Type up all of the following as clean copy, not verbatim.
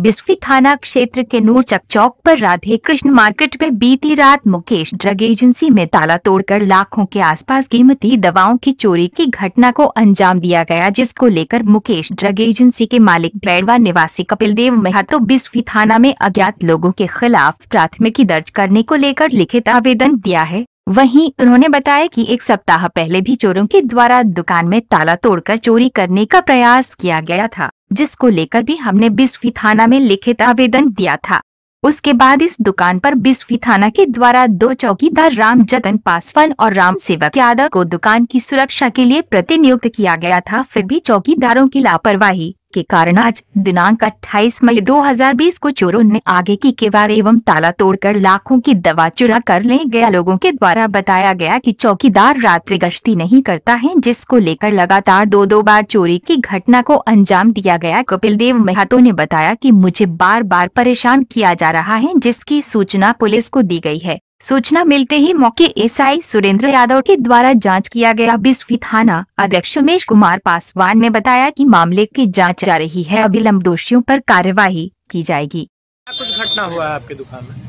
बिस्फी थाना क्षेत्र के नूरचक चौक पर राधे कृष्ण मार्केट में बीती रात मुकेश ड्रग एजेंसी में ताला तोड़कर लाखों के आसपास कीमती दवाओं की चोरी की घटना को अंजाम दिया गया, जिसको लेकर मुकेश ड्रग एजेंसी के मालिक ब्रैडवा निवासी कपिल देव महतो बिस्फी थाना में अज्ञात लोगों के खिलाफ प्राथमिकी दर्ज करने को लेकर लिखित आवेदन दिया है। वहीं उन्होंने बताया कि एक सप्ताह पहले भी चोरों के द्वारा दुकान में ताला तोड़कर चोरी करने का प्रयास किया गया था, जिसको लेकर भी हमने बिस्फी थाना में लिखित आवेदन दिया था। उसके बाद इस दुकान पर बिस्फी थाना के द्वारा 2 चौकीदार राम जतन पासवान और राम सेवक यादव को दुकान की सुरक्षा के लिए प्रतिनियुक्त किया गया था। फिर भी चौकीदारों की लापरवाही के कारण आज दिनांक 28 मई 2020 को चोरों ने आगे की केवाड़ एवं ताला तोड़कर लाखों की दवा चुरा कर ले गया। लोगों के द्वारा बताया गया कि चौकीदार रात्रि गश्ती नहीं करता है, जिसको लेकर लगातार दो बार चोरी की घटना को अंजाम दिया गया। कपिल देव महतो ने बताया कि मुझे बार बार परेशान किया जा रहा है, जिसकी सूचना पुलिस को दी गई है। सूचना मिलते ही मौके एसआई सुरेंद्र यादव के द्वारा जांच किया गया। बिस्फी थाना अध्यक्ष उमेश कुमार पासवान ने बताया कि मामले की जांच जा रही है, अविलंब दोषियों पर कार्यवाही की जाएगी। कुछ घटना हुआ है आपके दुकान में?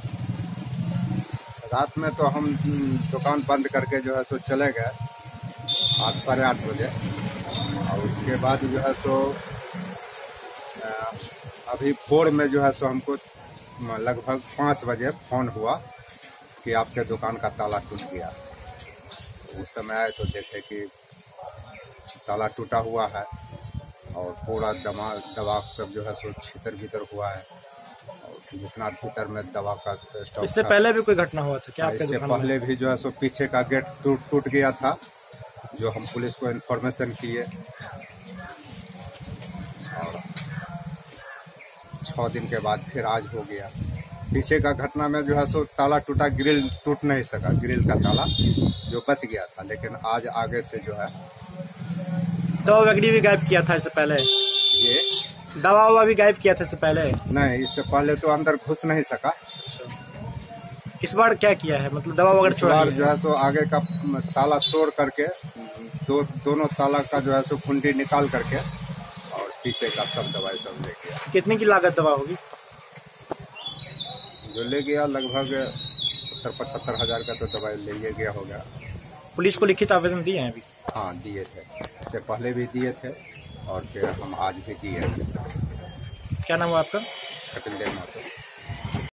रात में तो हम दुकान बंद करके जो है सो चले गए 8 साढ़े 8 बजे, और उसके बाद जो है सो अभी भोर में जो है सो हमको लगभग 5 बजे फोन हुआ कि आपके दुकान का ताला टूट गया। उस समय आए तो देखे कि ताला टूटा हुआ है और पूरा दवा सब जो है सो छितर भीतर हुआ है, और जितना भीतर में दवा का स्टॉक। इससे पहले भी कोई घटना हुआ था क्या आपके इससे दुकान पहले भी जो है सो पीछे का गेट टूट गया था, जो हम पुलिस को इन्फॉर्मेशन किए, और 6 दिन के बाद फिर आज हो गया। पीछे का घटना में जो है सो ताला टूटा, ग्रिल टूट नहीं सका, ग्रिल का ताला जो बच गया था, लेकिन आज आगे से जो है दवा वगैरह भी गायब किया था इससे पहले। ये दवा भी गायब किया था इससे पहले? नहीं, इससे पहले तो अंदर घुस नहीं सका। इस बार क्या किया है, मतलब दवा वगैरह चुरा जो है सो आगे का ताला तोड़ करके दोनों ताला का जो है सो कुंडी निकाल करके और पीछे का सब दवाई सब ले गया। कितने की लागत दवा होगी जो ले गया? लगभग 70-75 हजार का तो दवाई ले गया होगा। पुलिस को लिखित आवेदन दिए हैं अभी? हाँ, दिए थे, इससे पहले भी दिए थे और फिर हम आज भी दिए थे। क्या नाम है आपका? कपिल देव महतो।